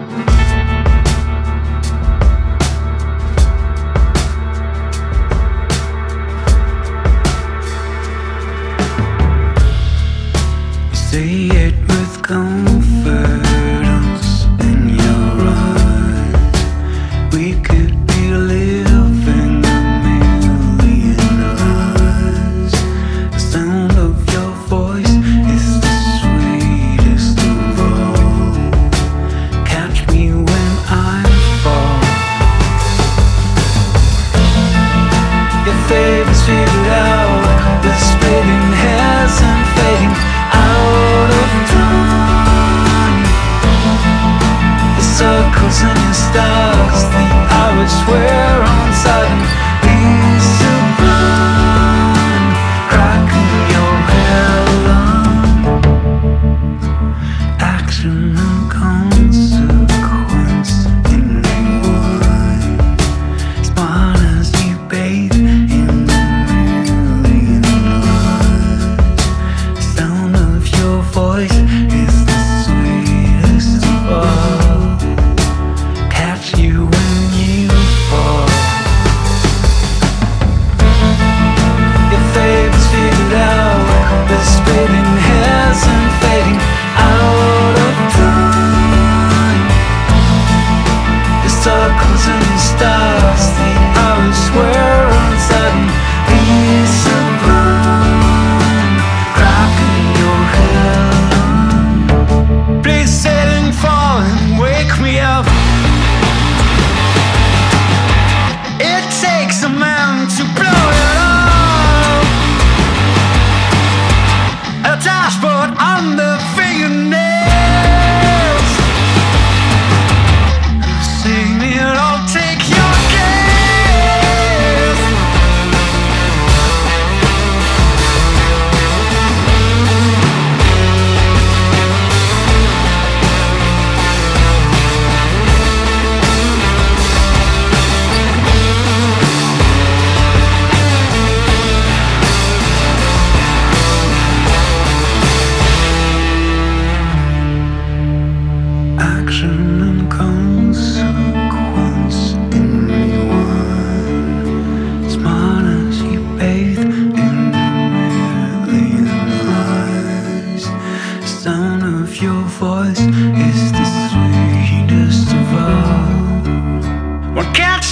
Say it with confidence in your eyes. We could be living a million lives. The sound of your voice is the sweetest of all. Catch me when I fall. Your favorite's figured out. The splitting hairs and fading out of time. The circles and your stars, the hours wear on sudden be sublime. Cracking your hairline. Action and consequence in rewind. Smart as you bathe in a million lives. Sound of your voice is the sweetest of all. Catch you when you fall. Your favorite's figured out. The splitting hairs and fading out of time. The circles and the stars, the hours wear on sudden be sublime. Cracking your hairline. Please sailing fall and wake me up. It takes a man to blow it up. A dashboard on the fingernails. Sing it, I'll take your gaze. Action and consequence in rewind. Smart as you bathe in a million eyes. Sound of your voice is the sweetest of all. Well, catch